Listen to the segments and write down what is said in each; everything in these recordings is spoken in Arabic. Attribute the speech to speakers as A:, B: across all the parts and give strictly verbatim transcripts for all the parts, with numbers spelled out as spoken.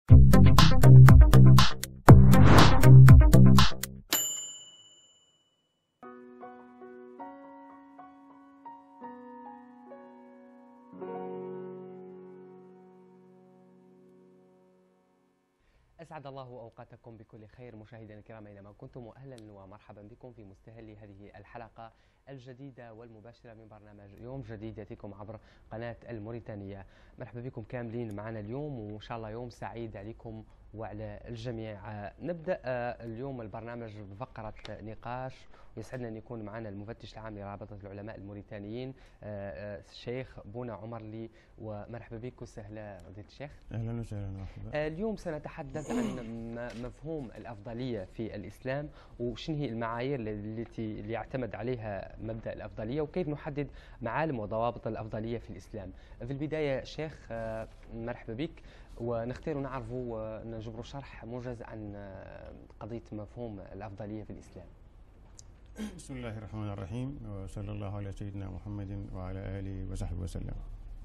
A: أسعد الله أوقاتكم بكل خير مشاهدينا الكرام أينما كنتم، وأهلا ومرحبا بكم في مستهل هذه الحلقة الجديدة والمباشرة من برنامج يوم جديد يأتيكم عبر قناة الموريتانية. مرحبا بكم كاملين معنا اليوم، وإن شاء الله يوم سعيد عليكم وعلى الجميع. نبدأ اليوم البرنامج بفقرة نقاش، ويسعدنا أن يكون معنا المفتش العام لرابطة العلماء الموريتانيين الشيخ بونا عمرلي. ومرحبا بك وسهلا فضيلة الشيخ.
B: أهلا وسهلا. مرحبا.
A: اليوم سنتحدث عن مفهوم الأفضلية في الإسلام، وشنو هي المعايير التي اللي يعتمد عليها مبدأ الأفضلية، وكيف نحدد معالم وضوابط الأفضلية في الإسلام. في البداية شيخ مرحبا بك، ونختار نعرفوا نجبروا شرح موجز عن قضية مفهوم الأفضلية في الإسلام.
B: بسم الله الرحمن الرحيم، وصلى الله على سيدنا محمد وعلى آله وصحبه وسلم.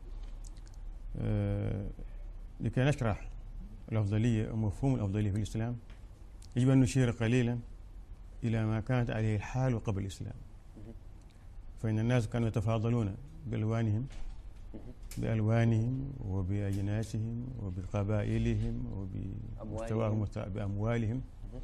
B: أه لكي نشرح الأفضلية ومفهوم الأفضلية في الإسلام يجب أن نشير قليلا إلى ما كانت عليه الحال قبل الإسلام. فإن الناس كانوا يتفاضلون بألوانهم بألوانهم وبأجناسهم وبقبائلهم وبمستواهم بأموالهم.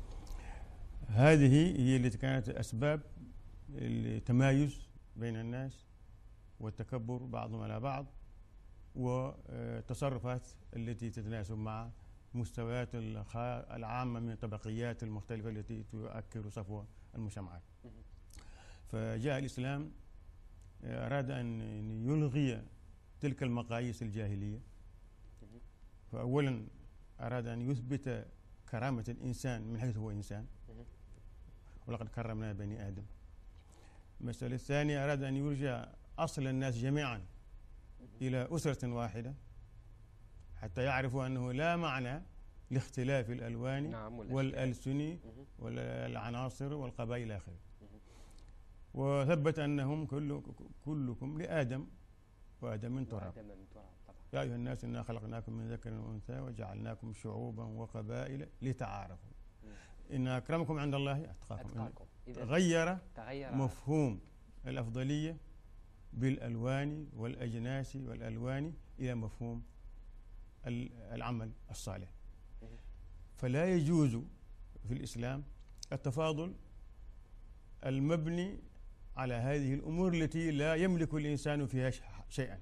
B: هذه هي التي كانت أسباب التمايز بين الناس والتكبر بعضهم على بعض، والتصرفات التي تتناسب مع مستويات العامة من الطبقيات المختلفة التي تؤكد صفوة المجتمعات. فجاء الإسلام أراد أن يلغي تلك المقاييس الجاهلية. فأولا أراد أن يثبت كرامة الإنسان من حيث هو إنسان، ولقد كرمنا بني آدم. المسألة الثانية أراد أن يرجع أصل الناس جميعا إلى أسرة واحدة، حتى يعرفوا أنه لا معنى لاختلاف الألوان نعم والألسن والعناصر والقبائل إلى آخره. وثبت أنهم كل كلكم لآدم وآدم من تراب. يا أيها الناس إنا خلقناكم من ذكر وأنثى وجعلناكم شعوبا وقبائل لتعارفوا إن أكرمكم عند الله أتقاكم. غير مفهوم الأفضلية بالألوان والأجناس والألوان إلى مفهوم العمل الصالح. فلا يجوز في الإسلام التفاضل المبني على هذه الأمور التي لا يملك الإنسان فيها شيئا،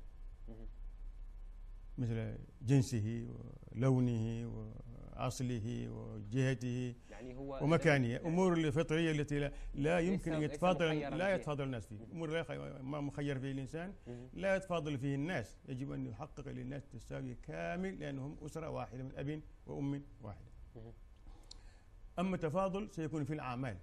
B: مثل جنسه ولونه وأصله وجهته يعني هو ومكانه، أمور الفطرية التي لا, لا يمكن أن يتفاضل لا يتفاضل الناس فيه. أمور لا ما مخير فيه الإنسان لا يتفاضل فيه الناس، يجب أن يحقق للناس التساوي كامل لأنهم أسرة واحدة من أب وأم واحدة. أما التفاضل سيكون في الأعمال.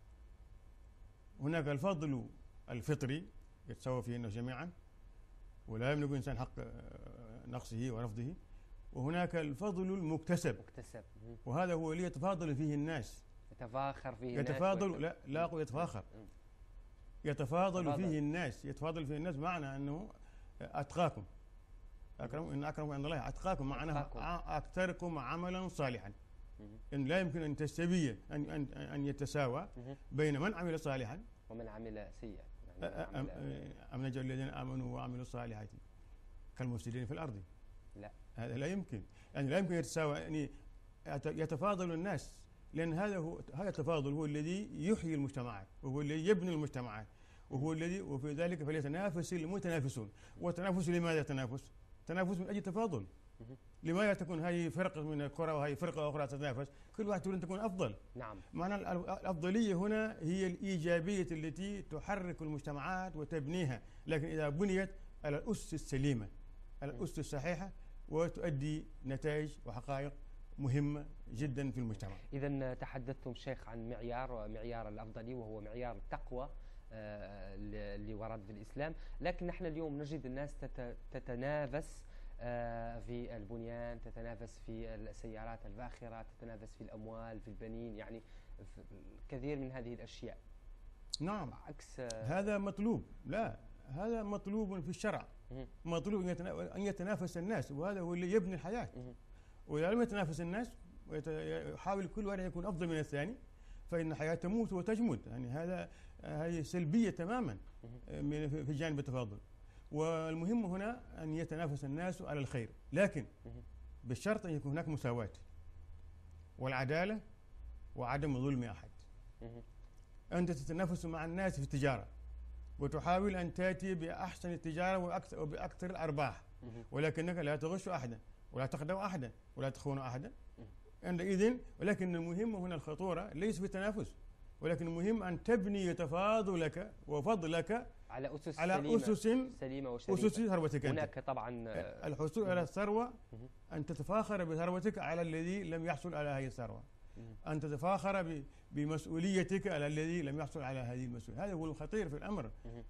B: هناك الفضل الفطري يتساوى فيه الناس جميعا ولا يملك الإنسان حق نقصه ورفضه، وهناك الفضل المكتسب مكتسب. وهذا هو اللي يتفاضل فيه الناس،
A: يتفاخر فيه
B: يتفاضل
A: الناس
B: لا لا أقول يتفاخر، يتفاضل تفاضل. فيه الناس يتفاضل فيه الناس معنى أنه أتقاكم أكرم إن أكرمكم عند الله أتقاكم، معناه أكثركم عملا صالحا. إن لا يمكن أن تستوي أن أن أن يتساوى بين من عمل صالحا
A: ومن عمل سيئا.
B: أم نجعل الذين آمنوا وعملوا الصالحات كالمفسدين في الأرض؟
A: لا،
B: هذا لا يمكن. يعني لا يمكن يتساوى، يعني يتفاضل الناس، لأن هذا هو هذا التفاضل هو الذي يحيي المجتمعات، وهو الذي يبني المجتمعات، وهو الذي وفي ذلك فليتنافس المتنافسون. والتنافس لماذا يتنافس؟ تنافس من أجل التفاضل. لماذا تكون هذه فرقة من الكرة وهذه فرقة أخرى تتنافس؟ كل واحد تريد أن تكون أفضل.
A: نعم.
B: معنى الأفضلية هنا هي الإيجابية التي تحرك المجتمعات وتبنيها، لكن إذا بنيت على الأس السليمة، على الأس الصحيحة، وتؤدي نتائج وحقائق مهمة جدا في المجتمع.
A: إذا تحدثتم شيخ عن معيار معيار الأفضلية، وهو معيار التقوى اللي ورد في الإسلام، لكن نحن اليوم نجد الناس تتنافس في البنيان، تتنافس في السيارات الفاخرة، تتنافس في الأموال، في البنين، يعني في كثير من هذه الأشياء.
B: نعم،
A: عكس
B: هذا مطلوب. لا، هذا مطلوب في الشرع. مطلوب أن يتنافس الناس، وهذا هو اللي يبني الحياة. وإذا لم يتنافس الناس ويحاول كل واحد يكون أفضل من الثاني فإن الحياة تموت وتجمد. يعني هذا هذه سلبية تماما في جانب التفاضل. والمهم هنا أن يتنافس الناس على الخير، لكن بالشرط أن يكون هناك مساواة والعدالة وعدم ظلم أحد. أنت تتنافس مع الناس في التجارة وتحاول أن تأتي بأحسن التجارة وأكثر وبأكثر الأرباح، ولكنك لا تغش أحدا ولا تخدع أحدا ولا تخون أحدا عندئذ. ولكن المهم هنا الخطورة ليس في التنافس، ولكن المهم أن تبني تفاضلك وفضلك
A: على أسس
B: على
A: سليمة
B: أسس
A: سليمة وشريفة.
B: أسس ثروتك أنت.
A: هناك طبعا
B: الحصول على الثروة أن تتفاخر بثروتك على الذي لم يحصل على هذه الثروة، أن تتفاخر بمسؤوليتك على الذي لم يحصل على هذه المسؤولية. هذا هو الخطير في الأمر.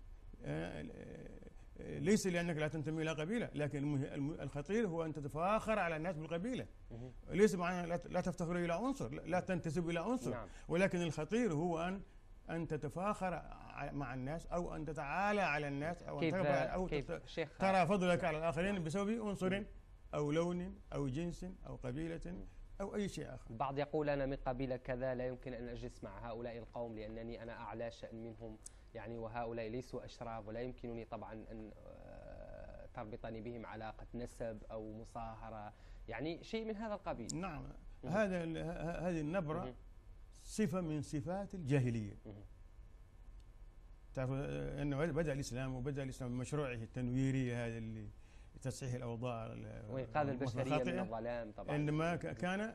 B: ليس لأنك لا تنتمي إلى قبيلة، لكن الخطير هو أن تتفاخر على الناس بالقبيلة. ليس معنى لا تفتخر إلى عنصر، لا تنتسب إلى عنصر. نعم. ولكن الخطير هو أن أن تتفاخر مع الناس أو أن تتعالى على الناس أو
A: كيف
B: أن أو
A: كيف
B: ترى فضلك على الآخرين بسبب عنصر أو لون أو جنس أو قبيلة أو أي شيء آخر.
A: البعض يقول أنا من قبيلة كذا لا يمكن أن أجلس مع هؤلاء القوم لأنني أنا أعلى شأن منهم، يعني وهؤلاء ليسوا أشراف ولا يمكنني طبعا أن تربطني بهم علاقة نسب أو مصاهرة، يعني شيء من هذا القبيل.
B: نعم. هذا هذه النبرة صفة من صفات الجاهلية. تعرف أنه بدأ الإسلام وبدأ الإسلام بمشروعه التنويري هذا اللي تصحيح الأوضاع
A: وإنقاذ البشرية من الظلام طبعا.
B: عندما كان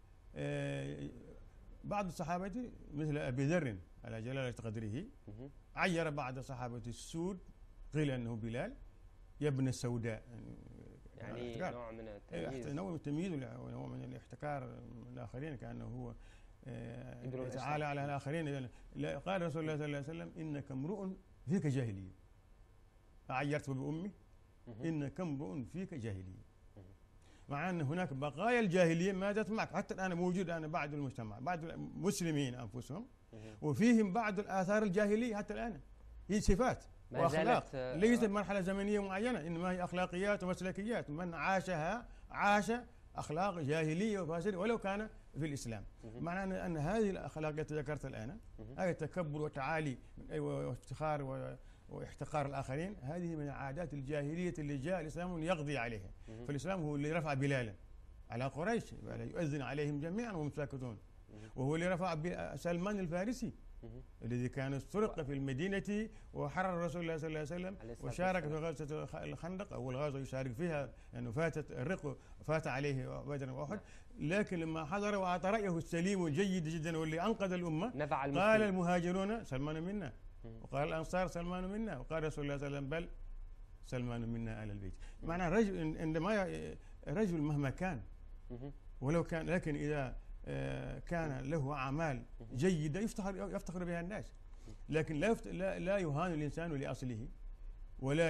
B: بعض الصحابة مثل أبي ذر على جلالة قدره عير بعض صحابة السود، قيل أنه بلال يا ابن السوداء،
A: يعني, يعني نوع من التمييز،
B: نوع من التمييز ونوع من الاحتكار من الآخرين، كأنه هو يتعالى على الآخرين. قال رسول الله صلى الله عليه وسلم إنك امرؤ فيك جاهلية، أعيرت بأمي إنك امرؤ فيك جاهلية، مع أن هناك بقايا الجاهلية ما زالت معك حتى الآن موجود. أنا بعض المجتمع بعض المسلمين أنفسهم وفيهم بعض الآثار الجاهلية حتى الآن. هي صفات وأخلاق ليست مرحلة زمنية معينة، إنما هي أخلاقيات ومسلكيات. من عاشها عاش أخلاق جاهلية وفاسدة ولو كان في الإسلام. معنى أن هذه الأخلاق التي ذكرت الآن، هذا التكبر والتعالي وافتخار واحتقار الآخرين، هذه من العادات الجاهلية اللي جاء الإسلام يقضي عليها. فالإسلام هو اللي رفع بلالا على قريش يؤذن عليهم جميعا وهم ساكتون، وهو اللي رفع سلمان الفارسي الذي كان سرق في المدينة وحرر رسول الله صلى الله عليه وسلم وشارك في غزوة الخندق، أول غزوة يشارك فيها لأنه يعني فاتت الرق فات عليه بدر وأحد، لكن لما حضر وأعطى رأيه السليم الجيد جدا واللي أنقذ الأمة قال المهاجرون سلمان منا وقال الأنصار سلمان منا وقال رسول الله صلى الله عليه وسلم بل سلمان منا آل البيت. معنى الرجل عندما رجل مهما كان ولو كان، لكن إذا كان له أعمال جيدة يفتخر يفتخر بها الناس، لكن لا لا لا يهان الإنسان لأصله ولا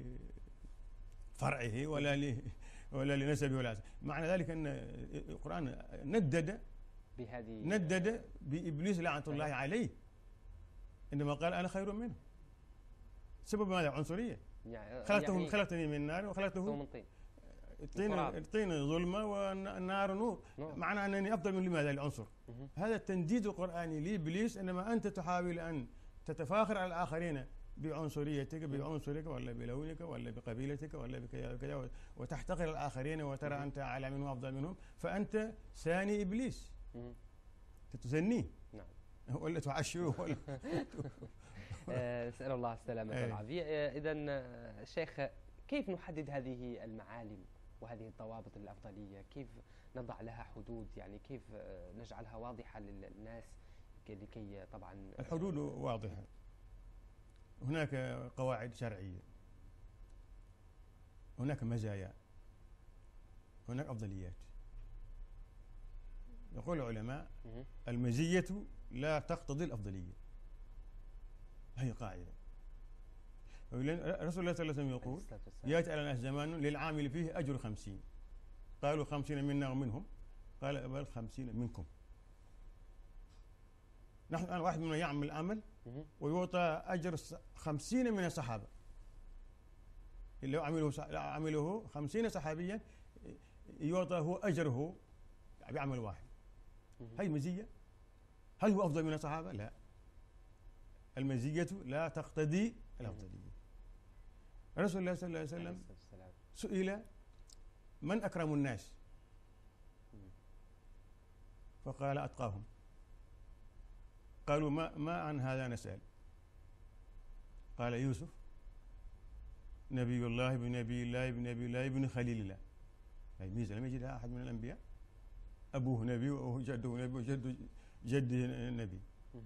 B: لفرعه ولا ل ولا لنسبه ولا أصله. معنى ذلك أن القرآن ندد
A: بهذه
B: ندد بإبليس لعنة الله عليه عندما قال أنا خير منه. سبب ماذا؟ عنصرية. يعني خلقته يعني خلقتني من نار وخلقته من طين. الطين الطين ظلمة والنار نور. معنى أنني أفضل من لماذا؟ العنصر. هذا التنديد القرآني لإبليس، إنما أنت تحاول أن تتفاخر على الآخرين بعنصريتك بعنصرك ولا بلونك ولا بقبيلتك ولا بكذا وكذا وتحتقر الآخرين وترى أنت أعلى منهم وأفضل منهم، فأنت ثاني إبليس تتثنيه.
A: نعم.
B: ولا تعشره ولا
A: نسأل الله السلامة والعافية. إذن شيخ، كيف نحدد هذه المعالم وهذه الضوابط الأفضلية؟ كيف نضع لها حدود؟ يعني كيف نجعلها واضحة للناس لكي طبعا
B: الحدود واضحة. هناك قواعد شرعية، هناك مزايا، هناك أفضليات. يقول العلماء المزية لا تقتضي الأفضلية، هي قاعدة. رسول الله صلى الله عليه وسلم يقول يأتي على الناس زمان للعامل فيه أجر خمسين، قالوا خمسين منا ومنهم، قال بل خمسين منكم. نحن الآن واحد منا يعمل عمل ويعطى أجر خمسين من الصحابة، اللي عمله عمله خمسين صحابيا يعطى هو أجره بعمل واحد. هي مزية. هل هو أفضل من الصحابة؟ لا. المزية لا تقتضي الأفضلية. رسول الله صلى الله عليه وسلم سئل من أكرم الناس؟ فقال أتقاهم. قالوا ما ما عن هذا نسأل؟ قال يوسف نبي الله ابن نبي الله ابن نبي الله ابن خليل الله. هي ميزة لم يجدها أحد من الأنبياء. أبوه نبي وجده نبي وجد جده نبي.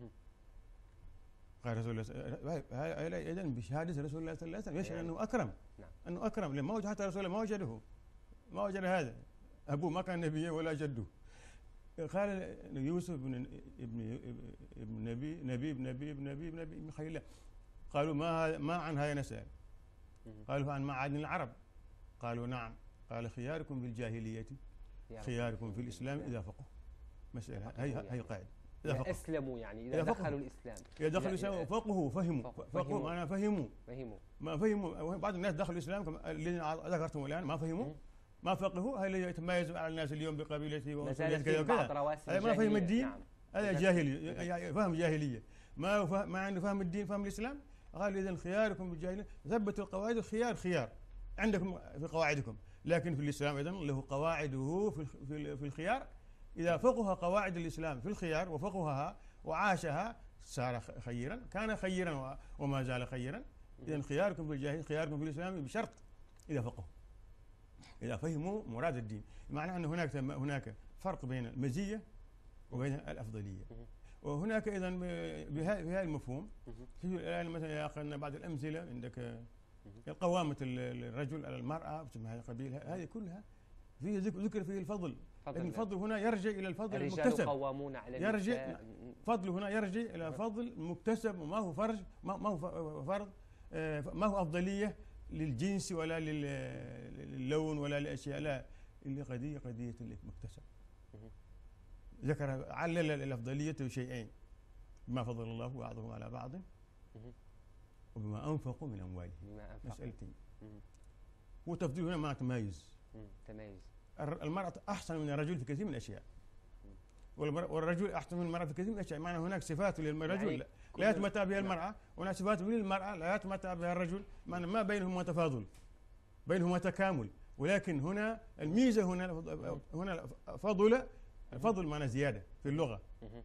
B: قال رسول الله هذا إذن بشهادة رسول الله صلى الله عليه وسلم يشعر أنه أكرم. أنه أكرم لما وجد حتى رسول الله ما وجده ما وجد هذا. أبوه ما كان نبي ولا جده. قال يوسف ابن ابن ابن نبي نبي ابن نبي ابن نبي ابن نبي ابن خليل الله. قالوا ما ما عن هذا نسأل؟ قالوا عن معادن العرب. قالوا نعم. قال خياركم في الجاهلية خياركم في الإسلام إذا فقهوا. مسألة هي هي القاعدة.
A: إذا أسلموا يعني إذا دخلوا الإسلام.
B: إذا دخلوا الإسلام وفقهوا فهموا فقهوا معناه فهموا
A: فهموا
B: ما فهموا. بعض الناس دخلوا الإسلام كما الذين ذكرتم الآن ما فهموا ما فقهوا. هي اللي يتميز على الناس اليوم بقبيلته ومسؤوليته كذا وكذا. هذا ما فهم الدين. هذا نعم. جاهلي فهم جاهلية. ما فهم ما عنده فهم الدين فهم الإسلام. قال إذا خياركم بالجاهلية ثبتوا القواعد. الخيار خيار عندكم في قواعدكم لكن في الإسلام أيضا له قواعده في في الخيار. إذا فقه قواعد الإسلام في الخيار وفقهها وعاشها صار خيرا كان خيرا وما زال خيرا. إذا خياركم في الجاهلية خياركم في الإسلام بشرط إذا فقهوا إذا فهموا مراد الدين. معنى أن هناك هناك فرق بين المزية وبين الأفضلية. وهناك إذا بهذا المفهوم في الآن مثلا أخذنا بعض الأمثلة عندك قوامة الرجل على المرأة بسمى هذه القبيلة هذه كلها فيه ذكر فيه الفضل. لكن الفضل هنا يرجع إلى الفضل المكتسب.
A: قوامون على
B: يرجع فضل هنا يرجع إلى فضل مكتسب وما هو فرج ما ما هو فرض ما هو أفضلية للجنس ولا للون ولا للأشياء. لا اللي قضية قضية المكتسب. ذكر علل الأفضلية شيئين بما فضل الله بعضهم على بعض وبما أنفقوا من أموالهم. مسألتين. وتفضيل هنا مع تمايز.
A: تمايز.
B: المرأة أحسن من الرجل في كثير من الأشياء والرجل أحسن من المرأة في كثير من الأشياء. معنى هناك صفات للرجل يعني لا يتمتع بها المرأة وهناك صفات للمرأة لا يتمتع بها الرجل. معنى ما بينهما تفاضل بينهما تكامل. ولكن هنا الميزة هنا هنا فضل الفضل معنى زيادة في اللغة.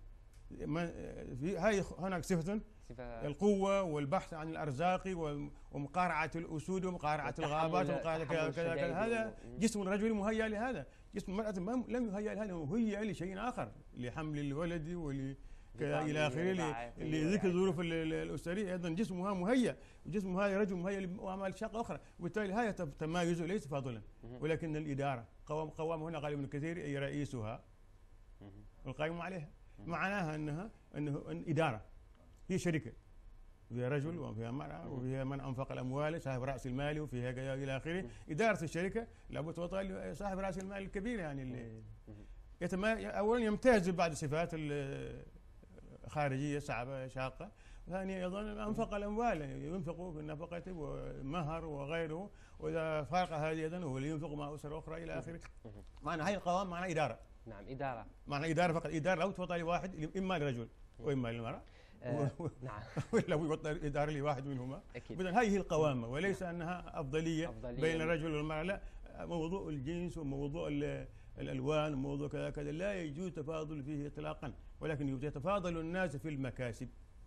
B: في هاي هناك صفة القوة والبحث عن الأرزاق ومقارعة الأسود ومقارعة الغابات ومقارعة كذا كذا كذا. هذا جسم الرجل مهيأ لهذا. جسم المرأة لم يهيأ لهذا مهيأ لشيء آخر لحمل الولد ول إلى آخره لذكر الظروف الأسرية. أيضا جسمها مهيأ وجسم هذا رجل مهيأ لأعمال شاقة أخرى. وبالتالي هذا تمايز ليس فاضلا. ولكن الإدارة قوام قوام هنا قال ابن كثير أي رئيسها والقائم عليها. معناها أنها أنه إدارة هي شركة فيها رجل وفيها مرأة وفيها من أنفق الأموال صاحب رأس المال وفيها كذا إلى آخره. إدارة الشركة لابد توطى صاحب رأس المال الكبير يعني اللي يتما أولا يمتاز ببعض الصفات الخارجية صعبة شاقة. ثانيا أيضا أنفق الأموال ينفق في النفقة ومهر وغيره. وإذا فارق هذه أيضا هو اللي ينفق مع أسرة أخرى إلى آخره. معنى هاي القوام معنى إدارة.
A: نعم إدارة. معنى
B: إدارة فقط. إدارة لو توطى لواحد إما لرجل وإما للمرأة.
A: آه نعم.
B: ولا يوطى إدارة لواحد منهما. إذن هذه القوامة وليس أنها أفضلية, أفضلية بين الرجل والمرأة. لا موضوع الجنس وموضوع الألوان وموضوع كذا كذا لا يجوز تفاضل فيه إطلاقا. ولكن يتفاضل الناس في المكاسب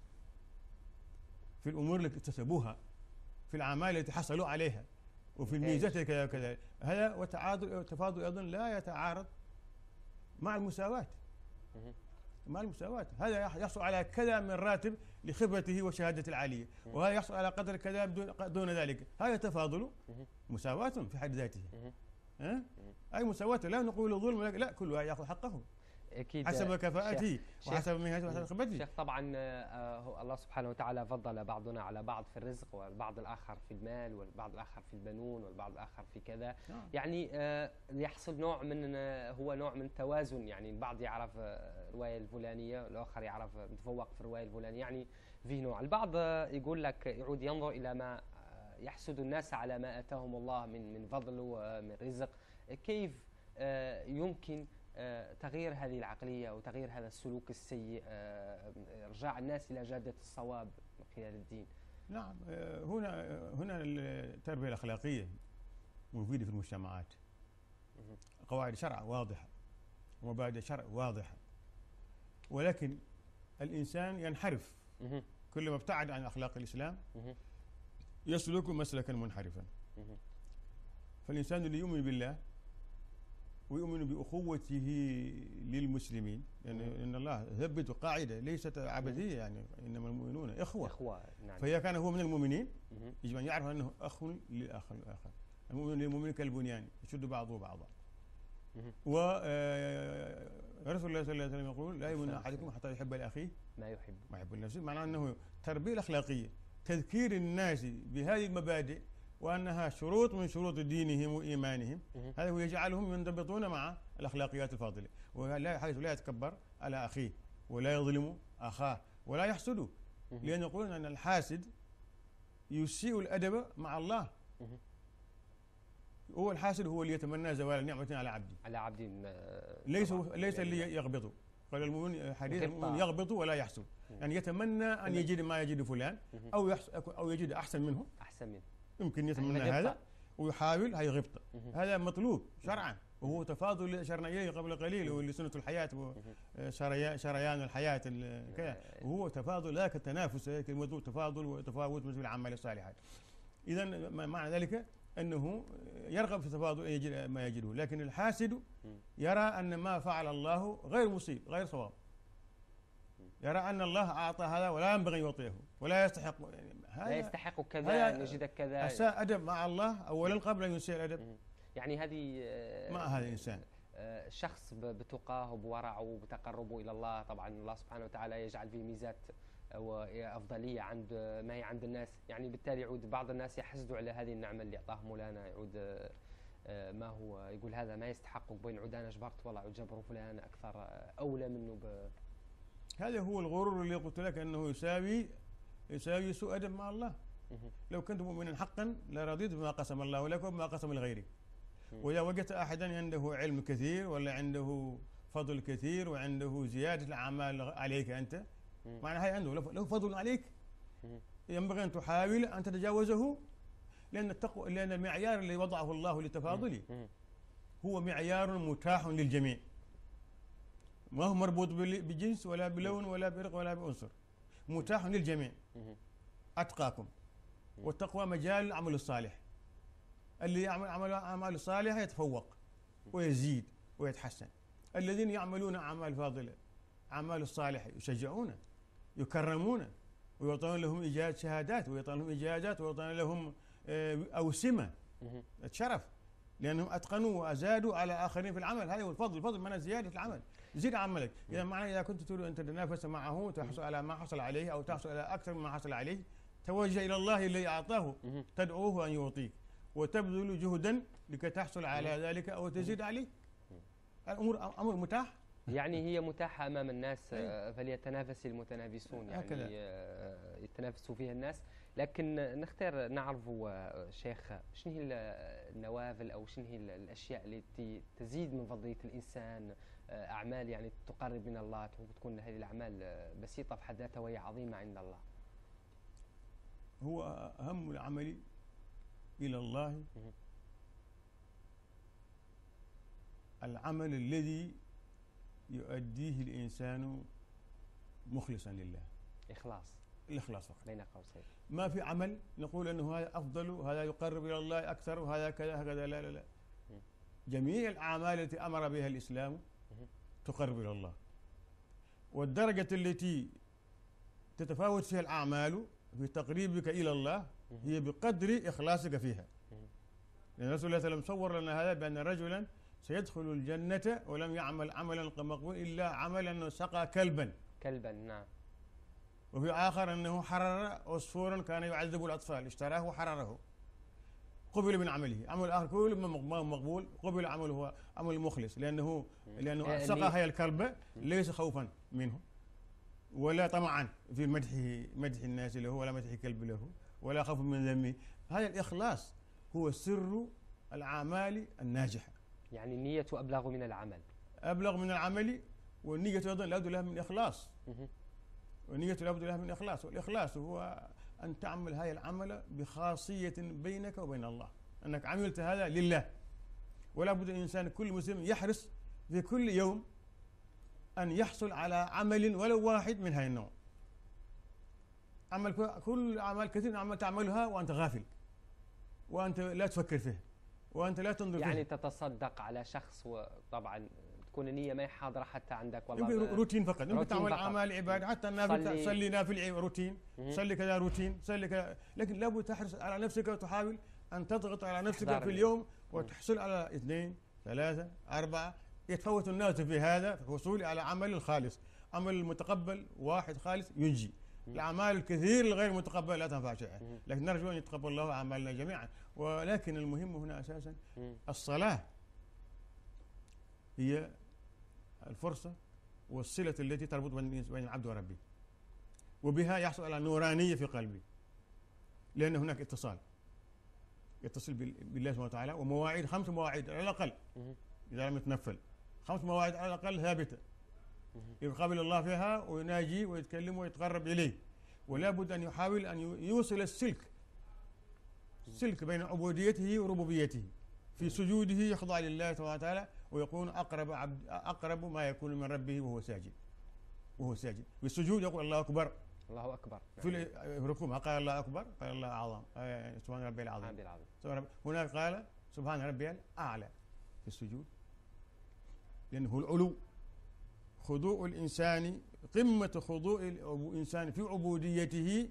B: في الأمور التي اكتسبوها في الأعمال التي حصلوا عليها وفي الميزات كذا كذا. هذا وتعادل التفاضل أيضا لا يتعارض مع المساواة. مع المساواة. هذا يحصل على كذا من راتب لخبرته وشهادته العالية وهذا يحصل على قدر كذا دون ذلك. هذا تفاضل مساواة في حد ذاته. أه؟ أي مساواة لا نقول ظلم لا كل واحد يأخذ حقه أكيد حسب كفاءته وحسب مهنته وحسب خبرته.
A: شيخ طبعا آه الله سبحانه وتعالى فضل بعضنا على بعض في الرزق والبعض الآخر في المال والبعض الآخر في البنون والبعض الآخر في كذا. آه. يعني آه يحصل نوع من آه هو نوع من توازن. يعني البعض يعرف الرواية الفلانية والآخر يعرف متفوق في الرواية الفلانية. يعني في نوع البعض آه يقول لك يعود ينظر إلى ما آه يحسد الناس على ما آتاهم الله من من فضل ومن رزق. كيف يمكن تغيير هذه العقلية وتغيير هذا السلوك السيء، إرجاع الناس إلى جادة الصواب من خلال الدين؟
B: نعم، هنا هنا التربية الأخلاقية مفيدة في المجتمعات. قواعد شرع واضحة ومبادئ شرع واضحة، ولكن الإنسان ينحرف كلما ابتعد عن أخلاق الإسلام يسلك مسلكا منحرفا. فالإنسان اللي يؤمن بالله ويؤمن بأخوته للمسلمين، لأن يعني إن الله ثبت قاعدة ليست عبثية، يعني إنما المؤمنون إخوة.
A: إخوة نعم.
B: فإذا كان هو من المؤمنين يجب أن يعرف أنه أخ للآخر الآخر. المؤمن للمؤمن كالبنيان يشد بعضه بعضا. ورسول الله صلى الله عليه وسلم يقول لا يؤمن أحدكم حتى يحب لأخيه
A: ما يحب
B: ما يحب لنفسه. معناه أنه التربية الأخلاقية تذكير الناس بهذه المبادئ وأنها شروط من شروط دينهم وإيمانهم، هذا هو يجعلهم ينضبطون مع الأخلاقيات الفاضلة، ولا حيث لا يتكبر على أخيه ولا يظلم أخاه ولا يحسده، لأن يقولون أن الحاسد يسيء الأدب مع الله. هو الحاسد هو اللي يتمنى زوال نعمة على عبده
A: على عبد
B: ليس ليس اللي يغبطه. قال المؤمن حديث المؤمن يغبط ولا يحسد، يعني يتمنى أن يجد ما يجد فلان أو أو يجد أحسن منه
A: أحسن منه
B: يمكن يتمنى هذا ويحاول هي غبطة. هذا مطلوب شرعا، وهو تفاضل شرعي قبل قليل واللي سنة الحياة وشريان الحياة كذا، وهو تفاضل لا كالتنافس، كلمة تفاضل وتفاوت مثل الأعمال الصالحات. إذا معنى ذلك أنه يرغب في تفاضل يجد ما يجده، لكن الحاسد يرى أن ما فعل الله غير مصيب غير صواب، يرى أن الله أعطى هذا ولا ينبغي أن يعطيه ولا يستحق،
A: لا يستحق كذا أن يجد كذا.
B: أساء أدب مع الله أولا قبل أن يسيء الأدب.
A: يعني هذه
B: مع هذا الإنسان
A: شخص بتقاه وبورعه وبتقربه إلى الله، طبعا الله سبحانه وتعالى يجعل فيه ميزات وأفضلية عند ما هي عند الناس، يعني بالتالي يعود بعض الناس يحسدوا على هذه النعمة اللي أعطاه مولانا، يعود ما هو يقول هذا ما يستحق، بين عود أنا جبرت والله عود جبروا فلان أكثر أولى منه ب...
B: هذا هو الغرور اللي قلت لك أنه يساوي يساوي سوء أدب مع الله. لو كنت مؤمنا حقا لرضيت بما قسم الله لك وما قسم لغيرك. وإذا وجدت أحدا عنده علم كثير ولا عنده فضل كثير وعنده زيادة الأعمال عليك أنت، معنى هاي عنده له فضل عليك، ينبغي أن تحاول أن تتجاوزه، لأن التقوى لأن المعيار اللي وضعه الله للتفاضل هو معيار متاح للجميع، ما هو مربوط بجنس ولا بلون ولا برق ولا بعنصر، متاح للجميع. أتقاكم، والتقوى مجال العمل الصالح، اللي يعمل عمل أعمال صالحة يتفوق ويزيد ويتحسن. الذين يعملون أعمال فاضلة أعمال الصالحة يشجعون يكرمون ويعطون لهم إيجاد شهادات ويعطون لهم إجازات ويعطون لهم أوسمة شرف، لأنهم أتقنوا وأزادوا على آخرين في العمل. هذا هو الفضل. الفضل معناه زيادة العمل، زيد عملك. إذا معناه إذا كنت تريد أن تتنافس معه تحصل على ما حصل عليه أو تحصل على أكثر مما حصل عليه، توجه إلى الله الذي أعطاه، تدعوه أن يعطيك وتبذل جهدا لكي تحصل على ذلك أو تزيد عليه. الأمور أمر متاح،
A: يعني هي متاحة أمام الناس، فليتنافس المتنافسون، يعني يتنافسوا فيها الناس. لكن نختار نعرف شيخ شنو هي النوافل أو شنو هي الأشياء التي تزيد من فضلية الإنسان، أعمال يعني تقرب من الله، تكون هذه الأعمال بسيطة في حد ذاتها وهي عظيمة عند الله.
B: هو أهم العمل إلى الله العمل الذي يؤديه الإنسان مخلصا لله.
A: إخلاص.
B: الإخلاص فقط
A: بين قوسين.
B: ما في عمل نقول أنه هذا أفضل وهذا يقرب إلى الله أكثر وهذا كذا هكذا، لا لا لا. جميع الأعمال التي أمر بها الإسلام تقرب إلى الله، والدرجة التي تتفاوت فيها الأعمال في تقريبك إلى الله هي بقدر إخلاصك فيها. لأن رسول الله صلى الله عليه وسلم صور لنا هذا بأن رجلا سيدخل الجنة ولم يعمل عملا مقبول إلا عملا سقى كلبا.
A: كلبا نعم.
B: وفي آخر أنه حرر عصفورا كان يعذب الأطفال، اشتراه وحرره، قبل من عمله. عمل آخر كل ما مقبول قبل عمله، هو عمل مخلص، لأنه لأنه سقى هي الكلب ليس خوفا منه ولا طمعا في مدحه مدح الناس له ولا مدح كلب له ولا خوف من ذمه. هذا الإخلاص هو سر الأعمال الناجحة.
A: يعني النية أبلغ من العمل.
B: أبلغ من العمل، والنية أيضا لابد لها من إخلاص.
A: مه.
B: والنية لابد لها من إخلاص، والإخلاص هو أن تعمل هذا العمل بخاصية بينك وبين الله، أنك عملت هذا لله. ولا بد الإنسان كل مسلم يحرص في كل يوم أن يحصل على عمل ولو واحد من هذا النوع. عمل كل أعمال كثير من أعمال تعملها وأنت غافل، وأنت لا تفكر فيه، وأنت لا تنظر
A: يعني
B: فيه.
A: تتصدق على شخص وطبعا تكون النية ما هي حاضرة حتى عندك،
B: والله يمكن روتين فقط، يمكن تعمل أعمال عبادة، حتى النافل تصلي نافل روتين، تصلي كذا روتين، تصلي كذا، لكن لابد تحرص على نفسك وتحاول أن تضغط على نفسك في اليوم وتحصل على اثنين ثلاثة أربعة. يتفوت الناس في هذا في الحصول على عمل الخالص، عمل متقبل واحد خالص ينجي. الأعمال الكثير الغير متقبلة لا تنفع شيئا، لكن نرجو أن يتقبل الله أعمالنا جميعا. ولكن المهم هنا أساسا الصلاة هي الفرصة والصلة التي تربط بين العبد وربه، وبها يحصل على نورانية في قلبه، لأن هناك اتصال يتصل بالله سبحانه وتعالى، ومواعيد، خمس مواعيد على الأقل إذا لم يتنفل، خمس مواعيد على الأقل ثابتة يقابل الله فيها ويناجي ويتكلم ويتقرب إليه. ولا بد أن يحاول أن يوصل السلك السلك بين عبوديته وربوبيته. في سجوده يخضع لله سبحانه وتعالى ويكون أقرب عبد أقرب ما يكون من ربه وهو ساجد وهو ساجد في السجود يقول الله أكبر،
A: الله أكبر.
B: في الركوع قال الله أكبر، قال الله أعظم، سبحان ربي العظيم. هناك قال سبحان ربي الأعلى في السجود، لأنه العلو. خضوع الإنسان، قمة خضوع الإنسان في عبوديته،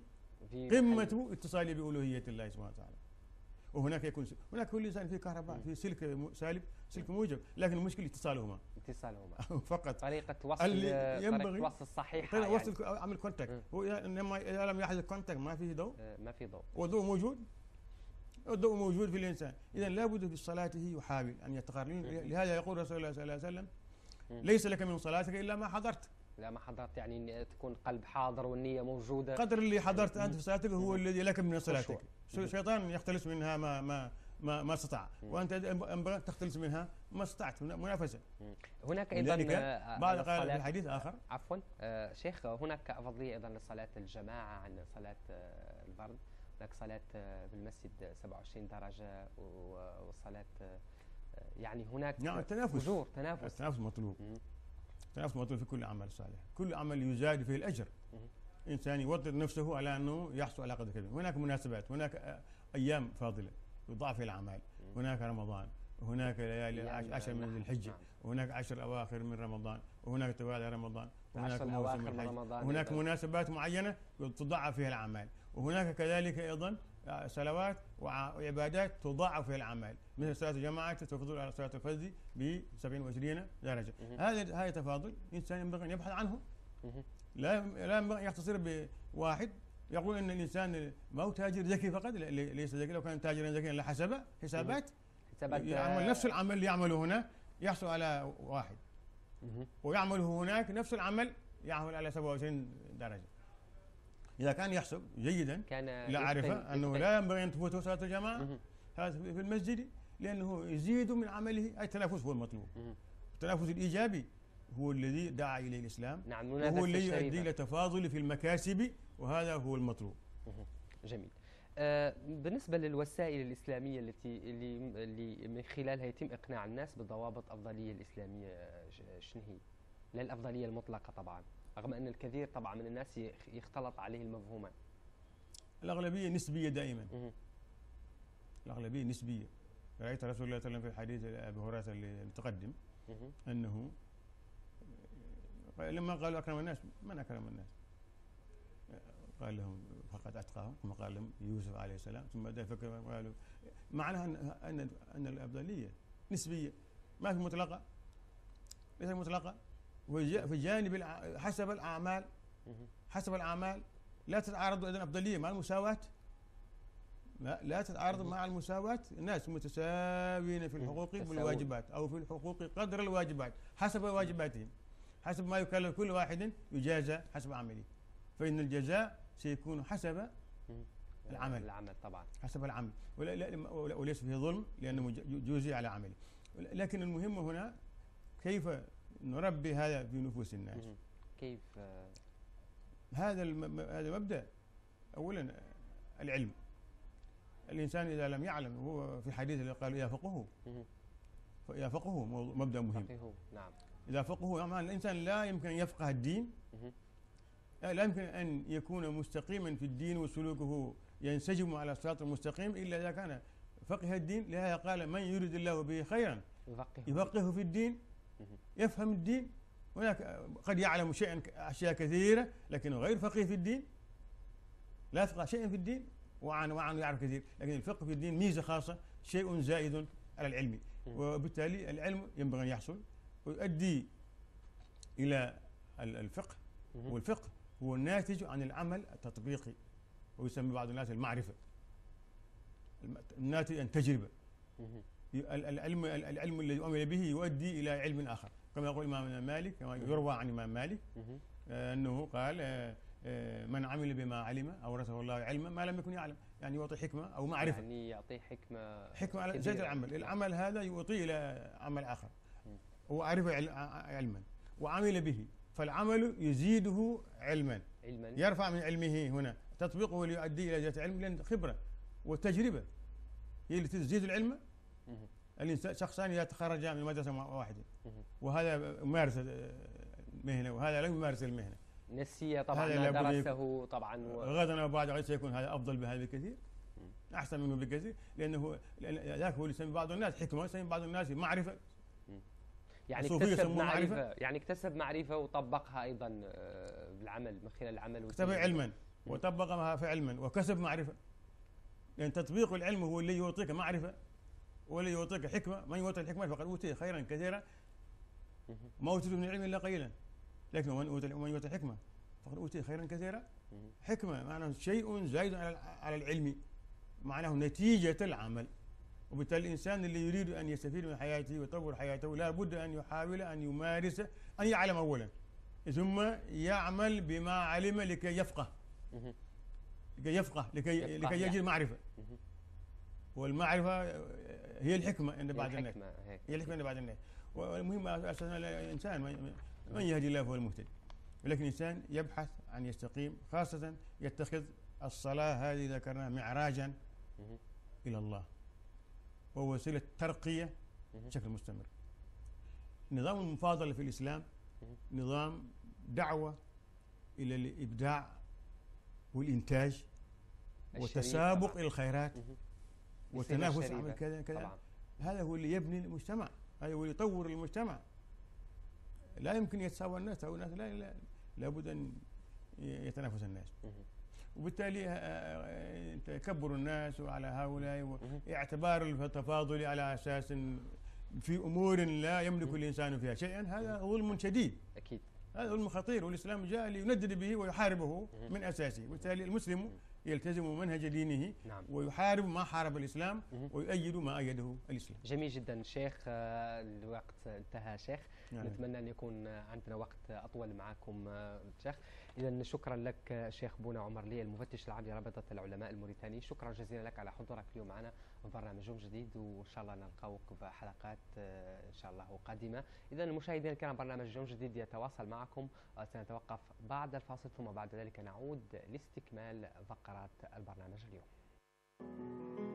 B: قمة اتصاله بألوهية الله سبحانه وتعالى. وهناك يكون هناك كل إنسان في كهرباء، في سلك سالب، سلك موجب، لكن المشكلة اتصالهما
A: اتصالهما
B: فقط.
A: طريقة وصل طريقة وصل الصحيحة،
B: طريقة وصل يعني. عمل كونتاكت، إنما إذا لم يحدث كونتاكت ما فيه ضوء،
A: ما في ضوء،
B: والضوء موجود، الضوء موجود في الإنسان. إذا لابد في صلاته يحاول أن يتقرب. لهذا يقول رسول الله صلى الله عليه وسلم ليس لك من صلاتك إلا ما حضرت.
A: لا ما حضرت يعني تكون قلب حاضر والنية موجودة.
B: قدر اللي حضرت أنت في صلاتك هو الذي لك من صلاتك. الشيطان يختلس منها ما ما ما ما استطاع، وأنت ينبغي تختلس منها ما استطعت. منافسة.
A: هناك أيضا
B: بعد قال في الحديث آخر
A: عفوا آه شيخ، هناك أفضلية أيضا لصلاة الجماعة عن صلاة آه الفرد. هناك صلاة آه بالمسجد سبعة وعشرين درجة، وصلاة آه يعني هناك
B: نعم التنافس،
A: وجور تنافس
B: التنافس مطلوب. التنافس مطلوب في كل عمل صالح، كل عمل يزاد فيه الأجر. إنسان يوطن نفسه على أنه يحصل على قدر كبير. هناك مناسبات، هناك أيام فاضلة يضاعف الأعمال، هناك رمضان، وهناك ليالي عشر من ذي الحجة، وهناك عشر أواخر من رمضان، وهناك توالي رمضان، وهناك موسم الحج، وهناك مناسبات معينة تضاعف فيها الأعمال، وهناك كذلك أيضا صلوات وعبادات تضاعف فيها الأعمال، مثل صلاة الجماعة تفضل على صلاة الفجر ب سبعين وعشرين درجة. هذا هذا تفاضل إنسان ينبغي أن يبحث عنه. لا لا ينبغي أن يختصر بواحد يقول ان الانسان ما هو تاجر ذكي فقط، ليس ذكي. لو كان تاجرا ذكيا لحسب حسابات، يعمل نفس العمل اللي يعمله هنا يحصل على واحد، ويعمله هناك نفس العمل يعمل على سبعة وعشرين درجة. إذا كان يحسب جيدا لا عرف أنه لا ينبغي أن تفوته صلاة الجماعة هذا في المسجد، لأنه يزيد من عمله. أي التنافس هو المطلوب. التنافس الإيجابي هو الذي دعا إليه الإسلام،
A: نعم،
B: وهو الذي يؤدي إلى تفاضل في المكاسب، وهذا هو المطلوب.
A: جميل. آه بالنسبة للوسائل الإسلامية التي اللي, اللي من خلالها يتم إقناع الناس بضوابط أفضلية الإسلامية شنو هي؟ لا الأفضلية المطلقة طبعا، رغم أن الكثير طبعا من الناس يختلط عليه المفهومان.
B: الأغلبية نسبية دائما. مه. الأغلبية نسبية. رأيت رسول الله صلى الله عليه وسلم في حديث أبي هريرة اللي تقدم أنه لما قالوا أكرم الناس، من أكرم الناس؟ قال لهم فقد أتقاهم، ثم قال لهم يوسف عليه السلام، ثم بدأ يفكر قالوا معناها أن أن أن الأفضلية نسبية، ما في مطلقة، ليس مطلقة. وفي جانب حسب الأعمال، حسب الأعمال لا تتعارض أيضا الأفضلية مع المساواة. لا لا تتعارض مع المساواة. الناس متساوين في الحقوق والواجبات، أو في الحقوق قدر الواجبات حسب واجباتهم، حسب ما يكلف كل واحد يجازى حسب عمله. فإن الجزاء سيكون حسب العمل.
A: العمل طبعا
B: حسب العمل، وليس فيه ظلم لأنه جوزي على عمله. لكن المهم هنا كيف نربي هذا في نفوس الناس.
A: كيف آه
B: هذا الم... هذا مبدأ. أولا العلم. الإنسان إذا لم يعلم، هو في حديث اللي قال يا فقهه، يا فقهه مبدأ مهم.
A: فقهه نعم.
B: إذا فقهه معنى الإنسان لا يمكن أن يفقه الدين، لا يمكن أن يكون مستقيما في الدين وسلوكه ينسجم على الصراط المستقيم إلا إذا كان فقه الدين. لهذا قال من يريد الله به خيرا يفقهه في الدين، يفهم الدين. هناك قد يعلم شيئا أشياء كثيرة لكنه غير فقيه في الدين، لا يفقه شيئا في الدين وعن وعن يعرف كثير. لكن الفقه في الدين ميزة خاصة، شيء زائد على العلم، وبالتالي العلم ينبغي أن يحصل ويؤدي إلى الفقه. والفقه هو الناتج عن العمل التطبيقي، ويسمي بعض الناس المعرفة، الناتج عن تجربة. العلم العلم الذي عمل به يؤدي إلى علم آخر، كما يقول الإمام مالك، كما يروى عن الإمام مالك أنه قال من عمل بما علم أورثه الله علما ما لم يكن يعلم، يعني يعطي حكمة أو معرفة،
A: يعني يعطي حكمة
B: حكمة على زيد العمل. العمل هذا يعطي إلى عمل آخر، وعرف علما وعمل به، فالعمل يزيده علما، علما يرفع من علمه. هنا تطبيقه ليؤدي إلى زيادة العلم، لأن خبرة والتجربة هي التي تزيد العلم. الإنسان شخصان إذا تخرجا من مدرسة واحدة وهذا يمارس مهنة وهذا لا يمارس المهنة،
A: نسي طبعا ما درسه طبعا
B: و... غدا وبعد غد سيكون هذا أفضل بهذا بكثير، أحسن منه بكثير، لأنه ذاك هو اللي يسمي بعض الناس حكمة، يسمي بعض الناس معرفة.
A: يعني اكتسب معرفة، يعني اكتسب معرفة وطبقها أيضا بالعمل، من خلال العمل
B: اكتسب علما وطبقها في علما وكسب معرفة. لأن تطبيق العلم هو اللي يعطيك معرفة واللي يعطيك حكمة. من يعطي الحكمة فقد أوتي خيرا كثيرا، ما أوتيتم من العلم إلا قليلا، لكن من يعطي الحكمة فقد أوتي خيرا كثيرا. حكمة معناه شيء زائد على العلم، معناه نتيجة العمل. وبالتالي الإنسان اللي يريد أن يستفيد من حياته ويطور حياته لا بد أن يحاول أن يمارس، أن يعلم أولا ثم يعمل بما علم لكي يفقه، لكي يفقه لكي لكي يجد معرفة. والمعرفة هي الحكمة عند بعض الناس، هي الحكمة عند بعض الناس. والمهم أساسا الإنسان من يهدي الله فهو المهتدي، ولكن الإنسان يبحث عن يستقيم، خاصة يتخذ الصلاة هذه ذكرناها معراجا إلى الله ووسيلة ترقية بشكل مستمر. نظام المفاضلة في الإسلام نظام دعوة إلى الإبداع والإنتاج والتسابق إلى الخيرات والتنافس على كذا كذا. هذا هو اللي يبني المجتمع، هذا هو اللي يطور المجتمع. لا يمكن يتساوى الناس، تساوي الناس لا لا لابد أن يتنافس الناس. وبالتالي تكبر الناس على هؤلاء واعتبار التفاضل على أساس في أمور لا يملك الإنسان فيها شيئا، هذا ظلم شديد.
A: أكيد
B: هذا ظلم خطير، والإسلام جاء ليندد به ويحاربه من أساسه. وبالتالي المسلم يلتزم منهج دينه نعم. ويحارب ما حارب الإسلام ويؤيد ما أيده الإسلام.
A: جميل جدا شيخ، الوقت انتهى شيخ. نعم. نتمنى أن يكون عندنا وقت أطول معكم شيخ. إذا شكرا لك شيخ بونا عمر لي، المفتش العام لرابطة العلماء الموريتاني. شكرا جزيلا لك على حضورك اليوم معنا في برنامج يوم جديد، وإن شاء الله نلقاوك في حلقات إن شاء الله قادمة. إذا المشاهدين الكرام برنامج يوم جديد يتواصل معكم، سنتوقف بعد الفاصل ثم بعد ذلك نعود لاستكمال فقرات البرنامج اليوم.